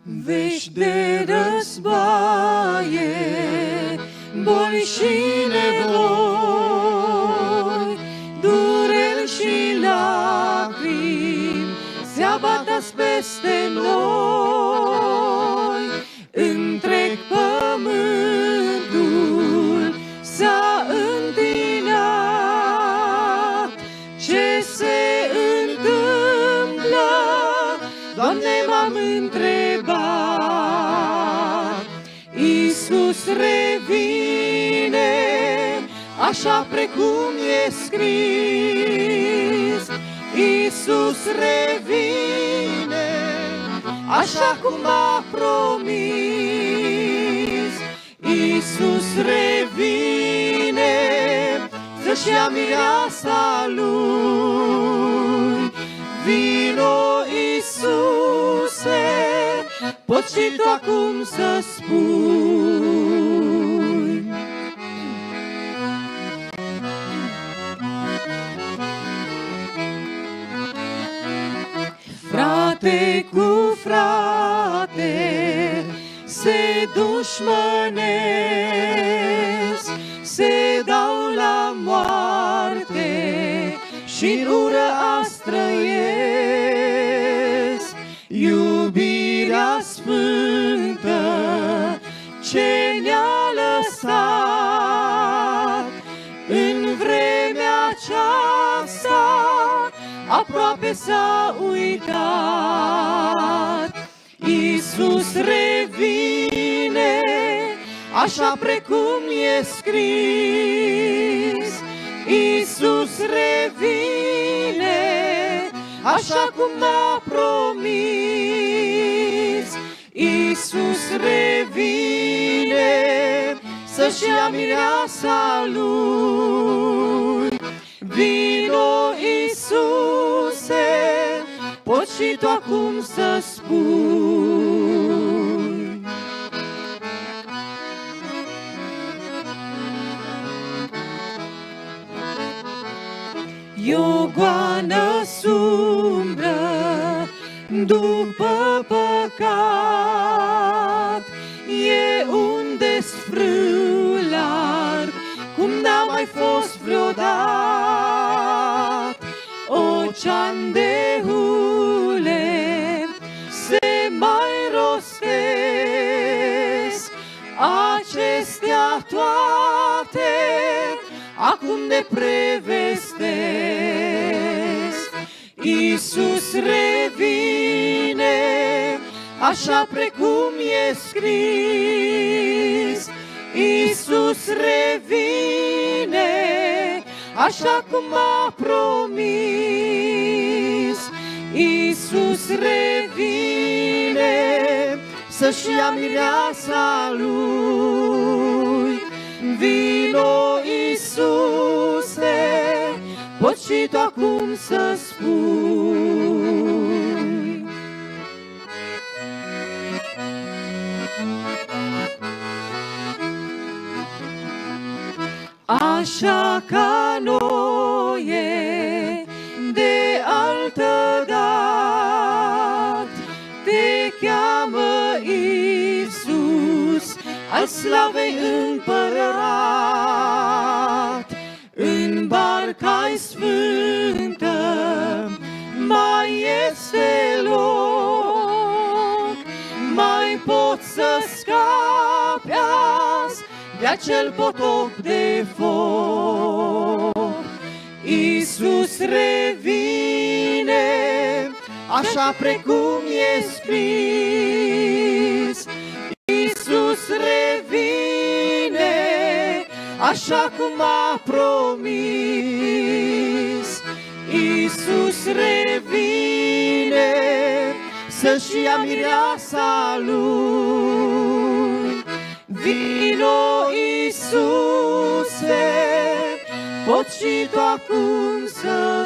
Vești de războaie, boli și nevoi, dureri și lacrimi se abată-ți peste noi. Întreg pământul s-a întinat. Ce se întâmplă, Doamne, m-am întrebat. Iisus revine, așa precum e scris. Iisus revine, așa cum a promis. Iisus revine, să-și ia mireasa lui. Vino, Iisuse, poți și tu acum să spui. Frate cu frate se dușmănesc, se dau la moarte și ură astrăiesc. Iubirea sfântă ce ne-a lăsat în vremea aceasta aproape s-a uitat. Iisus revine, așa precum e scris. Iisus revine, așa cum a promis. Iisus revine, să-și ia mireasa lui. Vino, Iisuse, poți și tu acum să spui. E o goană sumbră după păcat, e un desfrâu larg cum n-a mai fost vreodată. Ocean de hule se mai rostesc, acestea toate acum ne prevestesc. Iisus revine, așa precum e scris. Iisus revine, așa cum a promis. Iisus revine, să-și ia mireasa lui. Vino, Iisuse, poți și tu acum să spui. Așa ca Noe de altă dat te cheamă Iisus, al slavei împărat. În barca-i sfântă mai este loc, mai poți să scapi azi de acel potop de foc. Iisus revine, așa precum e scris. Iisus revine, așa cum a promis. Iisus revine, să-și ia mireasa lui. Vino, Iisuse, poți și tu acum să